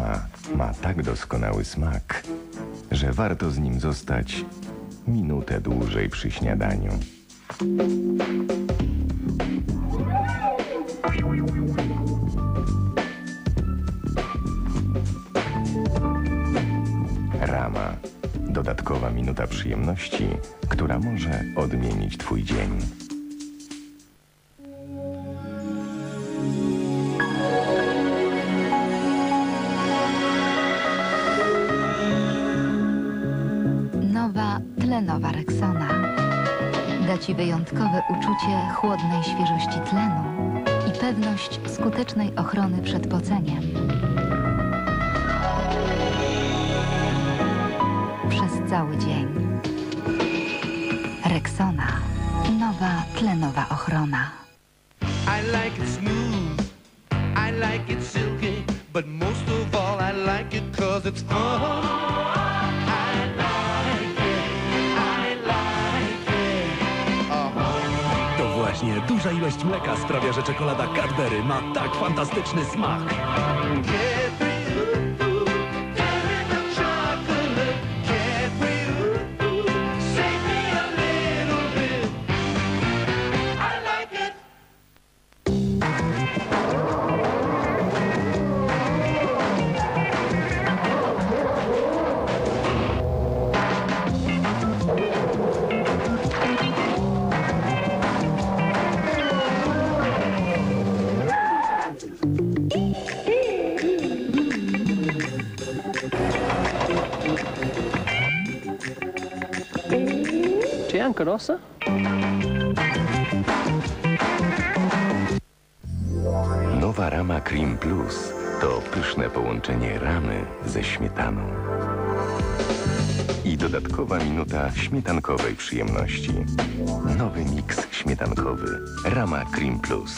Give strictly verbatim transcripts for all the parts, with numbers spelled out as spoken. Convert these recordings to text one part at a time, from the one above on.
Rama ma tak doskonały smak, że warto z nim zostać minutę dłużej przy śniadaniu. Rama. Dodatkowa minuta przyjemności, która może odmienić twój dzień. Nowa tlenowa Rexona da ci wyjątkowe uczucie chłodnej świeżości tlenu i pewność skutecznej ochrony przed poceniem. Przez cały dzień. Rexona. Nowa tlenowa ochrona. I like it smooth, I like it silky, but most of all I like it 'cause it's fun. I like it, I like it. Uh-huh. To właśnie duża ilość mleka sprawia, że czekolada Cadbury ma tak fantastyczny smak. Cadbury, ooh, ooh, Cadbury milk chocolate. Cadbury, ooh, ooh, save me a little bit. I like it. Bianco rossa? Nowa Rama Cream Plus to pyszne połączenie ramy ze śmietaną. I dodatkowa minuta śmietankowej przyjemności. Nowy miks śmietankowy Rama Cream Plus.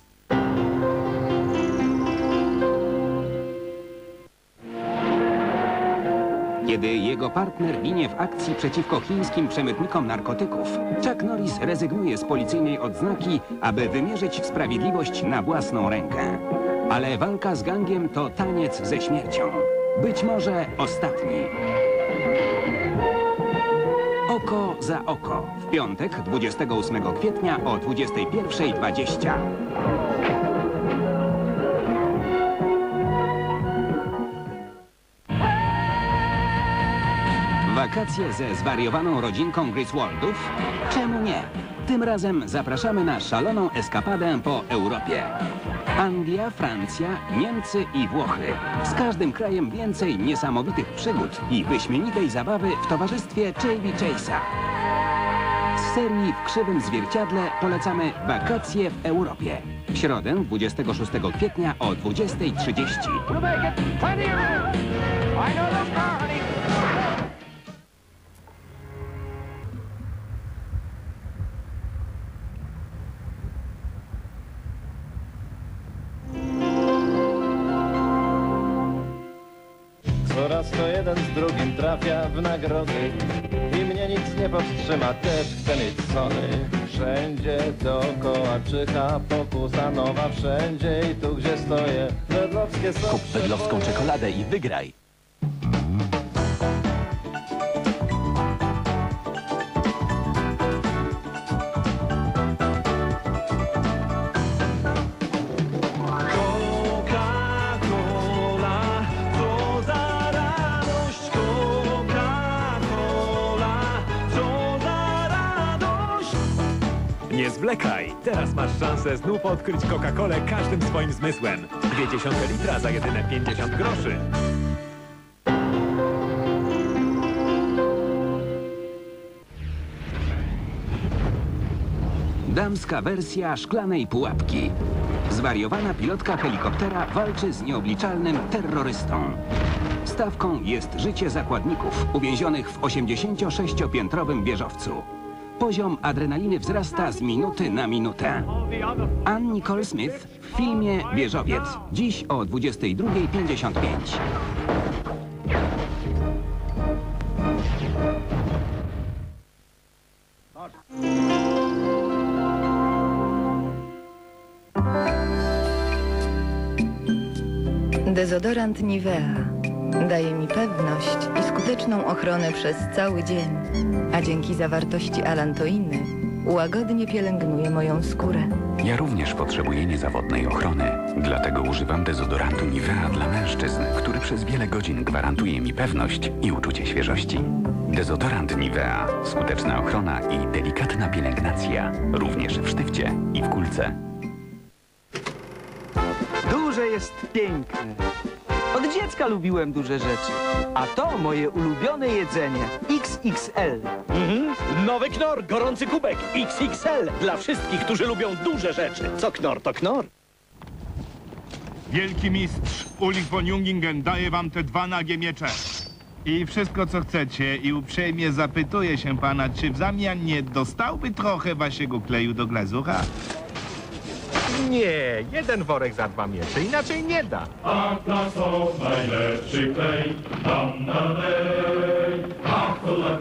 Kiedy jego partner ginie w akcji przeciwko chińskim przemytnikom narkotyków, Chuck Norris rezygnuje z policyjnej odznaki, aby wymierzyć sprawiedliwość na własną rękę. Ale walka z gangiem to taniec ze śmiercią. Być może ostatni. Oko za oko. W piątek, dwudziestego ósmego kwietnia o dwudziestej pierwszej dwadzieścia. Wakacje ze zwariowaną rodzinką Griswoldów? Czemu nie? Tym razem zapraszamy na szaloną eskapadę po Europie. Anglia, Francja, Niemcy i Włochy. Z każdym krajem więcej niesamowitych przygód i wyśmienitej zabawy w towarzystwie Chevy Chase'a. Z serii W krzywym zwierciadle polecamy Wakacje w Europie. W środę, dwudziestego szóstego kwietnia o dwudziestej trzydzieści. Coraz to jeden z drugim trafia w nagrody i mnie nic nie powstrzyma, też chcę mieć sony. Wszędzie dookoła czyha pokusa nowa, wszędzie i tu gdzie stoję wedlowskie są. Kup wedlowską czekoladę i wygraj. Nie zwlekaj! Teraz masz szansę znów odkryć Coca-Colę każdym swoim zmysłem. Dwie dziesiąte litra za jedyne pięćdziesiąt groszy. Damska wersja szklanej pułapki. Zwariowana pilotka helikoptera walczy z nieobliczalnym terrorystą. Stawką jest życie zakładników uwięzionych w osiemdziesięciosześciopiętrowym wieżowcu. Poziom adrenaliny wzrasta z minuty na minutę. Ann Nicole Smith w filmie Wieżowiec. Dziś o dwudziestej drugiej pięćdziesiąt pięć. Dezodorant Nivea daje mi pewność i skuteczną ochronę przez cały dzień, a dzięki zawartości alantoiny łagodnie pielęgnuje moją skórę. Ja również potrzebuję niezawodnej ochrony. Dlatego używam dezodorantu Nivea dla mężczyzn, który przez wiele godzin gwarantuje mi pewność i uczucie świeżości. Dezodorant Nivea. Skuteczna ochrona i delikatna pielęgnacja. Również w sztywcie i w kulce. Duże jest piękne. Od dziecka lubiłem duże rzeczy. A to moje ulubione jedzenie. X X L. Mhm. Nowy Knorr, gorący kubek. X X L. Dla wszystkich, którzy lubią duże rzeczy. Co Knorr, to Knorr. Wielki mistrz Ulrich von Jungingen daje wam te dwa nagie miecze. I wszystko, co chcecie. I uprzejmie zapytuję się pana, czy w zamian nie dostałby trochę waszego kleju do glazura? Nie, jeden worek za dwa miecze, inaczej nie da. Atlaso, najlepszy klej, tam dalej, ach to za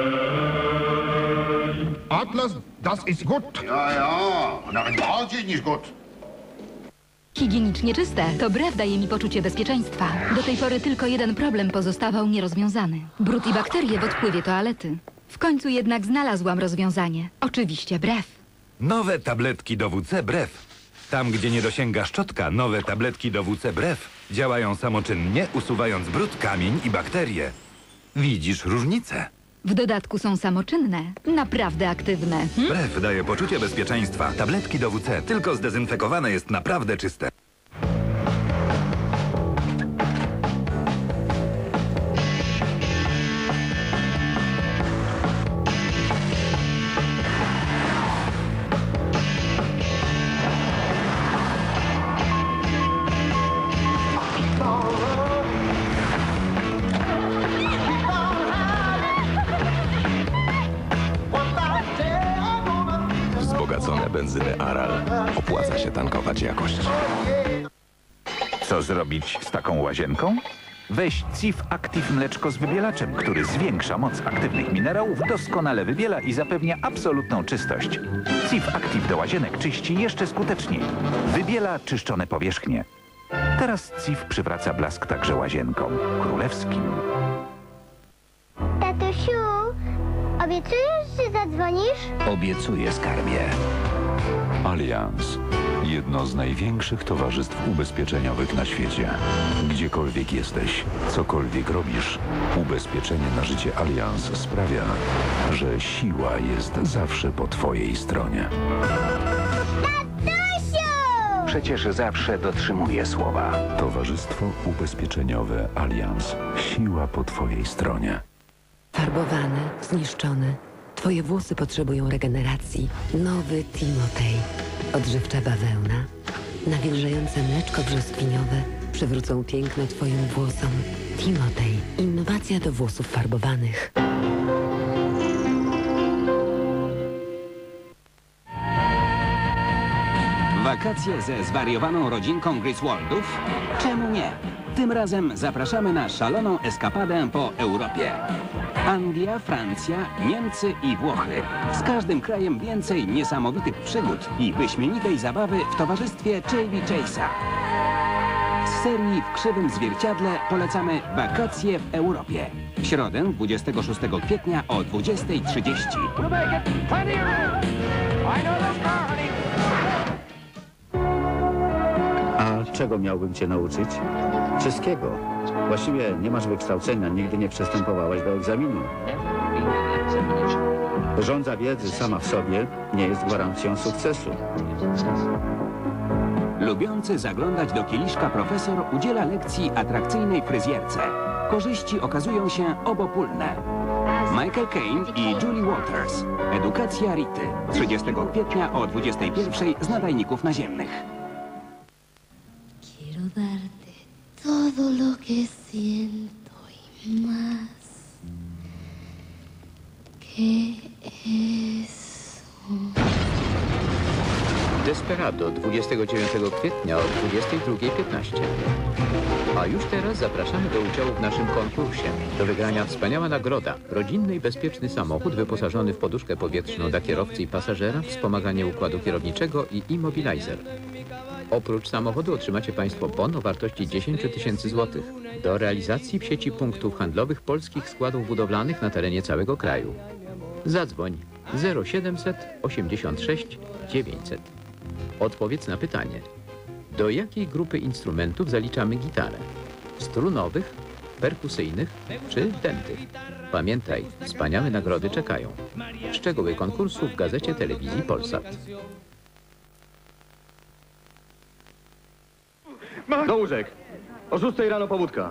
klej. Atlas, das ist gut. Ja, ja, na bardziej niż gut. Higienicznie czyste. To brew daje mi poczucie bezpieczeństwa. Do tej pory tylko jeden problem pozostawał nierozwiązany. Brud i bakterie w odpływie toalety. W końcu jednak znalazłam rozwiązanie. Oczywiście brew. Nowe tabletki do W C brew. Tam, gdzie nie dosięga szczotka, nowe tabletki do W C brew działają samoczynnie, usuwając brud, kamień i bakterie. Widzisz różnicę? W dodatku są samoczynne. Naprawdę aktywne. Hm? Brew daje poczucie bezpieczeństwa. Tabletki do W C, tylko zdezynfekowane, jest naprawdę czyste. Wzbogacone benzyny Aral. Opłaca się tankować jakość. Co zrobić z taką łazienką? Weź Cif Active mleczko z wybielaczem, który zwiększa moc aktywnych minerałów, doskonale wybiela i zapewnia absolutną czystość. Cif Active do łazienek czyści jeszcze skuteczniej. Wybiela czyszczone powierzchnie. Teraz Cif przywraca blask także łazienkom królewskim. Tatusiu, obiecujesz, że zadzwonisz? Obiecuję, skarbie. Allianz. Jedno z największych towarzystw ubezpieczeniowych na świecie. Gdziekolwiek jesteś, cokolwiek robisz, ubezpieczenie na życie Allianz sprawia, że siła jest zawsze po twojej stronie. Tatusiu! Przecież zawsze dotrzymuję słowa. Towarzystwo ubezpieczeniowe Allianz. Siła po twojej stronie. Farbowane, zniszczone. Twoje włosy potrzebują regeneracji. Nowy Timotej. Odżywcza bawełna. Nawilżające mleczko brzoskwiniowe przywrócą piękno Twoim włosom. Timotej. Innowacja do włosów farbowanych. Wakacje ze zwariowaną rodzinką Griswoldów? Czemu nie? Tym razem zapraszamy na szaloną eskapadę po Europie. Anglia, Francja, Niemcy i Włochy. Z każdym krajem więcej niesamowitych przygód i wyśmienitej zabawy w towarzystwie Chevy Chase'a. Z serii W krzywym zwierciadle polecamy Wakacje w Europie. W środę, dwudziestego szóstego kwietnia o dwudziestej trzydzieści. A czego miałbym cię nauczyć? Wszystkiego. Właściwie nie masz wykształcenia, nigdy nie przystępowałeś do egzaminu. Żądza wiedzy sama w sobie nie jest gwarancją sukcesu. Lubiący zaglądać do kieliszka profesor udziela lekcji atrakcyjnej fryzjerce. Korzyści okazują się obopólne. Michael Caine i Julie Walters. Edukacja Rity. trzydziestego kwietnia o dwudziestej pierwszej z nadajników naziemnych. Quiero darte todo lo que siento y más que eso. Desperado dwudziestego dziewiątego kwietnia o dwudziestej drugiej piętnaście. A już teraz zapraszamy do udziału w naszym konkursie. Do wygrania wspaniała nagroda. Rodzinny i bezpieczny samochód wyposażony w poduszkę powietrzną dla kierowcy i pasażera, wspomaganie układu kierowniczego i immobilizer. Oprócz samochodu otrzymacie Państwo bon o wartości dziesięć tysięcy złotych do realizacji w sieci punktów handlowych polskich składów budowlanych na terenie całego kraju. Zadzwoń zero siedemset osiemdziesiąt sześć dziewięćset. Odpowiedz na pytanie. Do jakiej grupy instrumentów zaliczamy gitarę? Strunowych, perkusyjnych czy dętych? Pamiętaj, wspaniałe nagrody czekają. Szczegóły konkursu w gazecie telewizji Polsat. Do łóżek. O szóstej rano pobudka.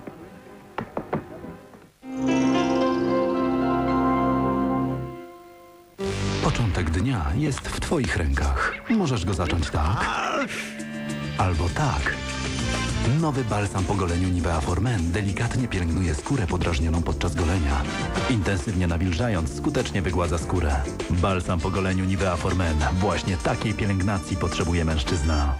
Początek dnia jest w twoich rękach. Możesz go zacząć tak, albo tak. Nowy balsam po goleniu Nivea For Men delikatnie pielęgnuje skórę podrażnioną podczas golenia. Intensywnie nawilżając, skutecznie wygładza skórę. Balsam po goleniu Nivea For Men. Właśnie takiej pielęgnacji potrzebuje mężczyzna.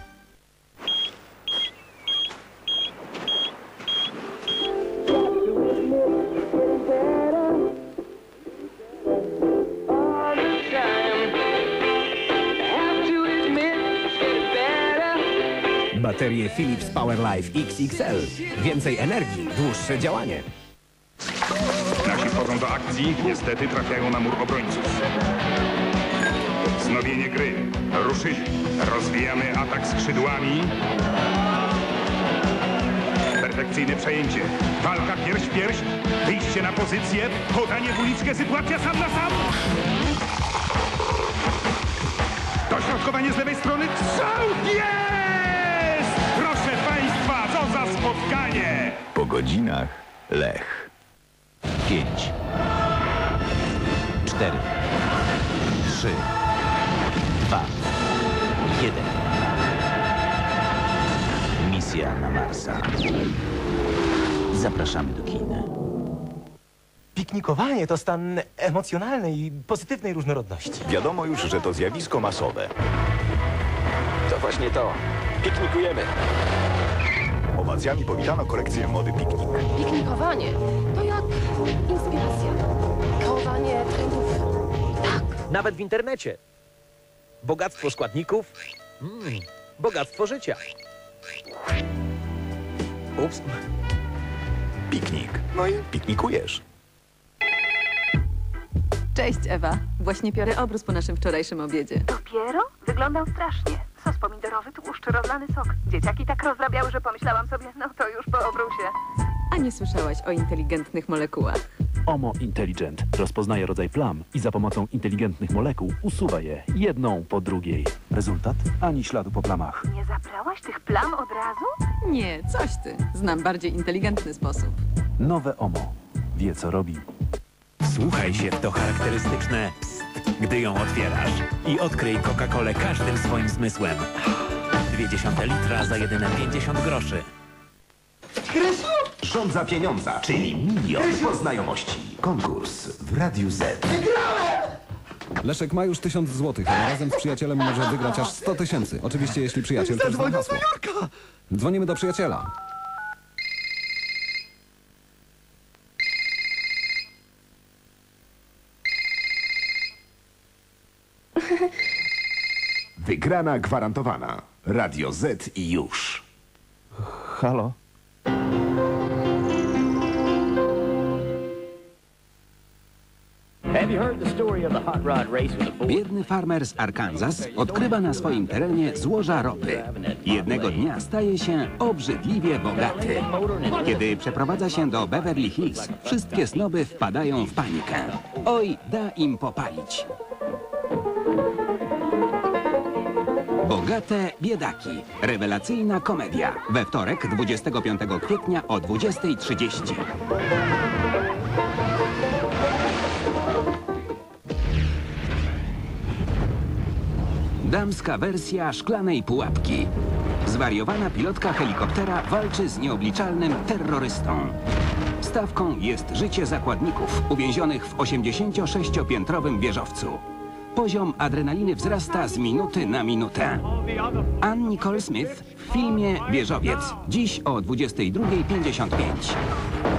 Baterie Philips Powerlife X X L. Więcej energii, dłuższe działanie. Nasi wchodzą do akcji, niestety trafiają na mur obrońców. Wznowienie gry. Ruszyli. Rozwijamy atak skrzydłami. Perfekcyjne przejęcie. Walka pierś w pierś. Wyjście na pozycję. Podanie w uliczkę. Sytuacja sam na sam. Dośrodkowanie z lewej strony. Strzał! Jest! Proszę Państwa, co za spotkanie! Po godzinach Lech. Pięć. Cztery. Trzy. Dwa. Jeden. Misja na Marsa. Zapraszamy do kin. Piknikowanie to stan emocjonalnej i pozytywnej różnorodności. Wiadomo już, że to zjawisko masowe. To właśnie to. Piknikujemy. Owacjami powitano kolekcję mody Piknik. Piknikowanie to jak inspiracja. Kreowanie trendów. Tak. Nawet w internecie. Bogactwo składników. Mm, bogactwo życia. Ups. Piknik. No i piknikujesz. Cześć, Ewa. Właśnie piorę obrus po naszym wczorajszym obiedzie. Dopiero? Wyglądał strasznie. Sos pomidorowy, tłuszcz, rozlany sok. Dzieciaki tak rozrabiały, że pomyślałam sobie, no to już po obrusie. A nie słyszałaś o inteligentnych molekułach? Omo Intelligent rozpoznaje rodzaj plam i za pomocą inteligentnych molekuł usuwa je jedną po drugiej. Rezultat? Ani śladu po plamach. Nie zabrałaś tych plam od razu? Nie, coś ty. Znam bardziej inteligentny sposób. Nowe Omo. Wie, co robi. Wsłuchaj się w to charakterystyczne pst, gdy ją otwierasz. I odkryj Coca-Colę każdym swoim zmysłem. Dwie dziesiąte litra za jedyne pięćdziesiąt groszy. Krysiu! Rząd za pieniądza, czyli milion po znajomości. Konkurs w Radiu Z. Wygrałem! Leszek ma już tysiąc złotych, a razem z przyjacielem może wygrać aż sto tysięcy. Oczywiście, jeśli przyjaciel też zna hasło. Dzwonimy do przyjaciela. Wygrana gwarantowana. Radio Z i już. Halo? Biedny farmer z Arkansas odkrywa na swoim terenie złoża ropy. Jednego dnia staje się obrzydliwie bogaty. Kiedy przeprowadza się do Beverly Hills, wszystkie snoby wpadają w panikę. Oj, da im popalić. Bogate biedaki. Rewelacyjna komedia. We wtorek, dwudziestego piątego kwietnia o dwudziestej trzydzieści. Damska wersja szklanej pułapki. Zwariowana pilotka helikoptera walczy z nieobliczalnym terrorystą. Stawką jest życie zakładników uwięzionych w osiemdziesięciosześciopiętrowym wieżowcu. Poziom adrenaliny wzrasta z minuty na minutę. Ann Nicole Smith w filmie Wieżowiec. Dziś o dwudziestej drugiej pięćdziesiąt pięć.